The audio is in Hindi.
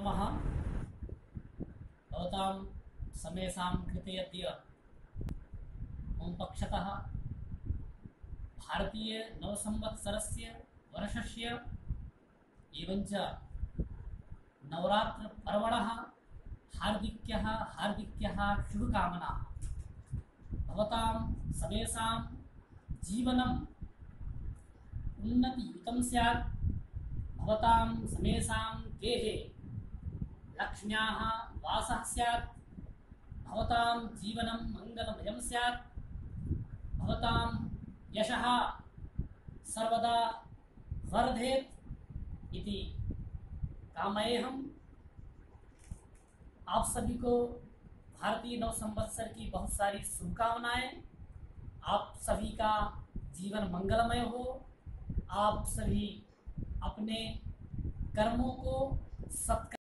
नमः। भवतां समेषां कृते अद्य मम पक्षतः भारतीय नवसंवत्सरस्य वर्षस्य एवञ्च नवरात्रपर्वणः हार्दिक्यः शुभकामनाः। भवतां समेषां जीवनम् उन्नतियुतं स्यात्। भवतां समेषां देहे लक्ष्म्याः वासः स्यात्। भवतां जीवनं मङ्गलमयं स्यात्। भवतां यशः सर्वदा वर्धेत् इति कामयेहम्। आप सभी को भारतीय नव संवत्सर की बहुत सारी शुभकामनाएं। आप सभी का जीवन मंगलमय हो। आप सभी अपने कर्मों को सत्कर्म